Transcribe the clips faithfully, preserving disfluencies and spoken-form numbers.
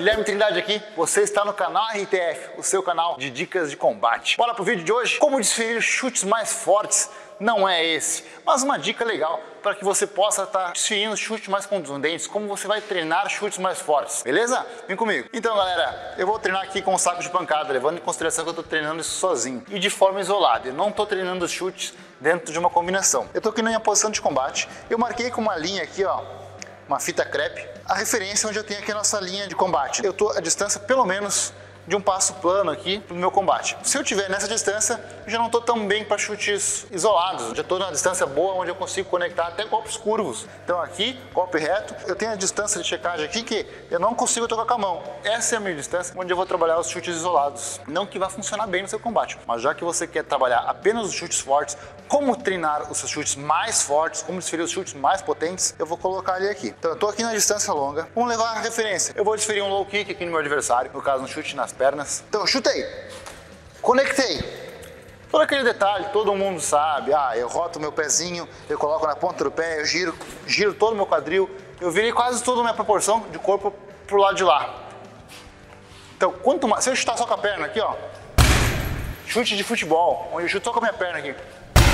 Guilherme Trindade aqui, você está no canal R T F, o seu canal de dicas de combate. Bora pro vídeo de hoje? Como desferir chutes mais fortes? Não é esse, mas uma dica legal para que você possa estar desferindo chutes mais contundentes, como você vai treinar chutes mais fortes, beleza? Vem comigo. Então galera, eu vou treinar aqui com um saco de pancada, levando em consideração que eu estou treinando isso sozinho e de forma isolada. Eu não estou treinando os chutes dentro de uma combinação. Eu estou aqui na minha posição de combate, eu marquei com uma linha aqui, ó, uma fita crepe, a referência onde eu tenho aqui a nossa linha de combate. Eu estou a distância pelo menos de um passo plano aqui no meu combate. Se eu tiver nessa distância, eu já não estou tão bem para chutes isolados, já estou numa distância boa onde eu consigo conectar até golpes curvos. Então aqui, golpe reto, eu tenho a distância de checagem aqui que eu não consigo tocar com a mão. Essa é a minha distância onde eu vou trabalhar os chutes isolados. Não que vá funcionar bem no seu combate, mas já que você quer trabalhar apenas os chutes fortes, como treinar os seus chutes mais fortes, como desferir os chutes mais potentes, eu vou colocar ele aqui. Então eu estou aqui na distância longa, vamos levar a referência. Eu vou desferir um low kick aqui no meu adversário, no caso um chute nas pernas. Então eu chutei, conectei, todo aquele detalhe, todo mundo sabe, ah, eu roto meu pezinho, eu coloco na ponta do pé, eu giro, giro todo o meu quadril, eu virei quase toda a minha proporção de corpo pro lado de lá. Então quanto mais, se eu chutar só com a perna aqui, ó, chute de futebol, onde eu chuto só com a minha perna aqui,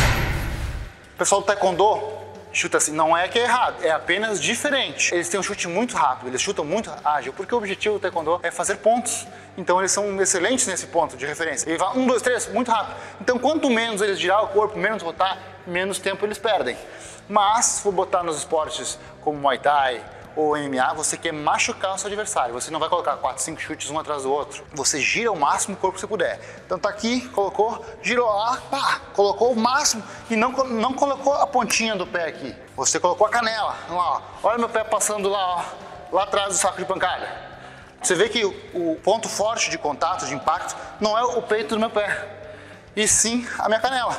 o pessoal do taekwondo chuta assim, não é que é errado, é apenas diferente. Eles têm um chute muito rápido, eles chutam muito ágil, porque o objetivo do taekwondo é fazer pontos. Então eles são excelentes nesse ponto de referência. Ele vai um, dois, três, muito rápido. Então quanto menos eles girar o corpo, menos rotar, menos tempo eles perdem. Mas se for botar nos esportes como Muay Thai ou M M A, você quer machucar o seu adversário. Você não vai colocar quatro, cinco chutes um atrás do outro. Você gira o máximo o corpo que você puder. Então tá aqui, colocou, girou lá, pá, colocou o máximo e não, não colocou a pontinha do pé aqui. Você colocou a canela. Lá, ó. Olha meu pé passando lá, ó, lá atrás do saco de pancada. Você vê que o, o ponto forte de contato, de impacto, não é o peito do meu pé, e sim a minha canela.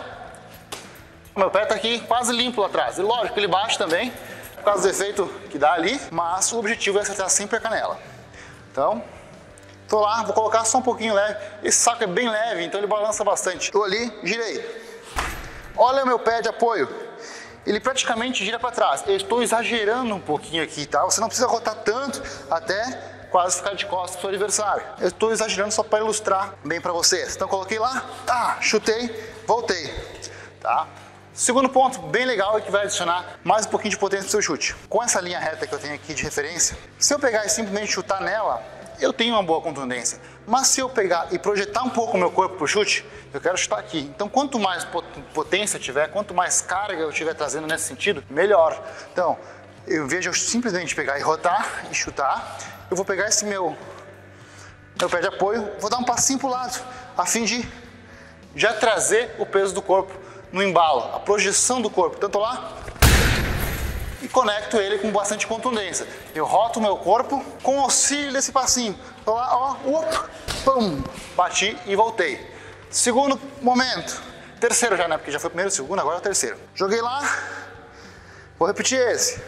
O meu pé tá aqui quase limpo lá atrás. E lógico que ele bate também, por causa do efeito que dá ali, mas o objetivo é acertar sempre a canela. Então, tô lá, vou colocar só um pouquinho leve. Esse saco é bem leve, então ele balança bastante. Tô ali, girei. Olha o meu pé de apoio. Ele praticamente gira para trás. Eu estou exagerando um pouquinho aqui, tá? Você não precisa rotar tanto até quase ficar de costas pro seu adversário. Eu estou exagerando só para ilustrar bem para vocês. Então coloquei lá, tá, chutei, voltei, tá? Segundo ponto, bem legal, e que vai adicionar mais um pouquinho de potência pro seu chute. Com essa linha reta que eu tenho aqui de referência, se eu pegar e simplesmente chutar nela, eu tenho uma boa contundência. Mas se eu pegar e projetar um pouco o meu corpo pro chute, eu quero chutar aqui. Então quanto mais potência eu tiver, quanto mais carga eu estiver trazendo nesse sentido, melhor. Então, eu, em vez de eu simplesmente pegar e rotar e chutar, eu vou pegar esse meu, meu pé de apoio, vou dar um passinho pro lado, a fim de já trazer o peso do corpo no embalo, a projeção do corpo, tanto lá, e conecto ele com bastante contundência. Eu roto o meu corpo com o auxílio desse passinho. Tô lá, ó, up, pum, bati e voltei. Segundo momento, terceiro já, né? Porque já foi o primeiro, o segundo, agora é o terceiro. Joguei lá, vou repetir esse.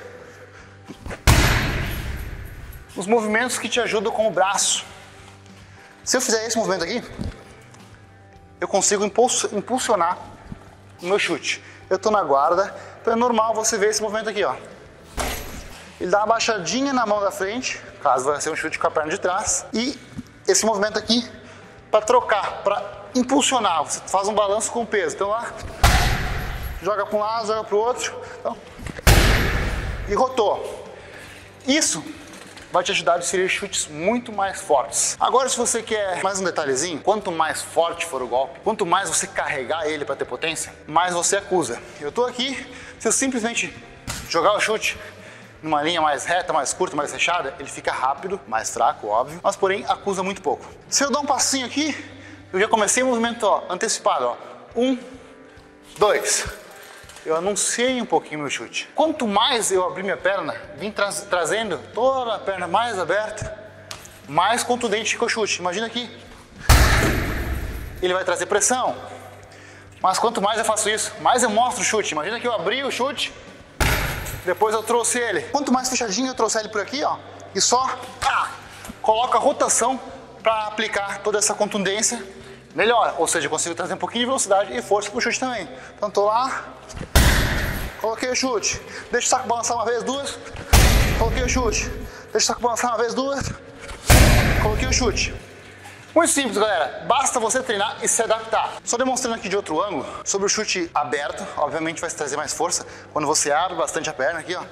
Os movimentos que te ajudam com o braço. Se eu fizer esse movimento aqui, eu consigo impulsionar o meu chute. Eu tô na guarda, então é normal você ver esse movimento aqui, ó. Ele dá uma baixadinha na mão da frente, caso vai ser um chute com a perna de trás, e esse movimento aqui para trocar, para impulsionar. Você faz um balanço com o peso. Então lá, joga para um lado, joga para o outro, então, e rotou. Isso vai te ajudar a desferir chutes muito mais fortes. Agora, se você quer mais um detalhezinho, quanto mais forte for o golpe, quanto mais você carregar ele para ter potência, mais você acusa. Eu tô aqui, se eu simplesmente jogar o chute numa linha mais reta, mais curta, mais fechada, ele fica rápido, mais fraco, óbvio, mas porém acusa muito pouco. Se eu dar um passinho aqui, eu já comecei o movimento, ó, antecipado, ó. Um, dois. Eu anunciei um pouquinho meu chute. Quanto mais eu abrir minha perna, vim tra trazendo toda a perna mais aberta, mais contundente fica o chute. Imagina aqui. Ele vai trazer pressão. Mas quanto mais eu faço isso, mais eu mostro o chute. Imagina que eu abri o chute, depois eu trouxe ele. Quanto mais fechadinho eu trouxer ele por aqui, ó, e só ah, coloco a rotação para aplicar toda essa contundência, melhor. Ou seja, eu consigo trazer um pouquinho de velocidade e força pro chute também. Então tô lá, coloquei o chute, deixa o saco balançar uma vez, duas, coloquei o chute, deixa o saco balançar uma vez, duas, Coloquei o chute. Muito simples, galera. Basta você treinar e se adaptar. Só demonstrando aqui de outro ângulo, sobre o chute aberto, obviamente vai trazer mais força quando você abre bastante a perna aqui, ó.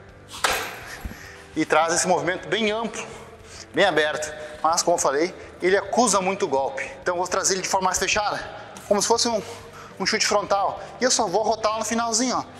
E traz esse movimento bem amplo, bem aberto. Mas, como eu falei, ele acusa muito o golpe. Então eu vou trazer ele de forma mais fechada, como se fosse um, um chute frontal. E eu só vou rotar no finalzinho, ó.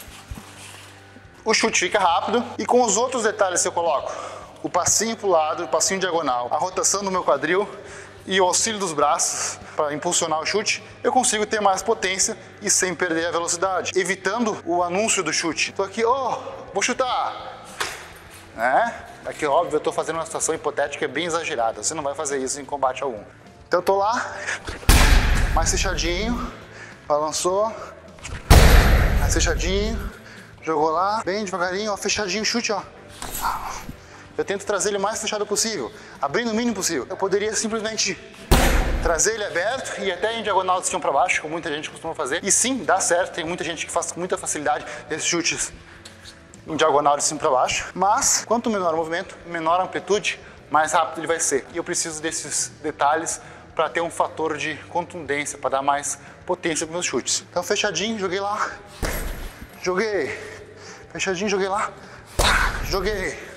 O chute fica rápido e com os outros detalhes que eu coloco, o passinho para o lado, o passinho diagonal, a rotação do meu quadril e o auxílio dos braços para impulsionar o chute, eu consigo ter mais potência e sem perder a velocidade, evitando o anúncio do chute. Tô aqui, oh, vou chutar. É? Aqui, óbvio, eu tô fazendo uma situação hipotética bem exagerada. Você não vai fazer isso em combate algum. Então eu tô lá, mais fechadinho, balançou, mais fechadinho, jogou lá, bem devagarinho, ó, fechadinho o chute, ó. Eu tento trazer ele o mais fechado possível, abrindo o mínimo possível. Eu poderia simplesmente trazer ele aberto e até em diagonal de cima para baixo, como muita gente costuma fazer. E sim, dá certo, tem muita gente que faz com muita facilidade esses chutes em diagonal de cima para baixo. Mas, quanto menor o movimento, menor a amplitude, mais rápido ele vai ser. E eu preciso desses detalhes para ter um fator de contundência, para dar mais potência para meus chutes. Então, fechadinho, joguei lá, joguei, fechadinho, joguei lá, joguei.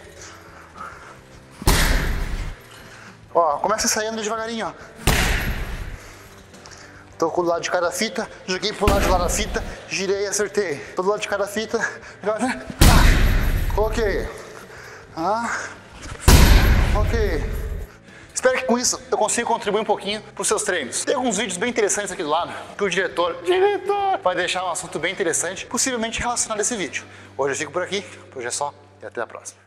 Ó, começa saindo devagarinho, ó. Tô com o lado de cada fita, joguei pro lado de lá da fita, girei e acertei. Tô do lado de cada fita, ah, coloquei. Ah, ok. Espero que com isso eu consiga contribuir um pouquinho pros seus treinos. Tem alguns vídeos bem interessantes aqui do lado que o diretor, diretor vai deixar um assunto bem interessante, possivelmente relacionado a esse vídeo. Hoje eu fico por aqui, por hoje é só e até a próxima.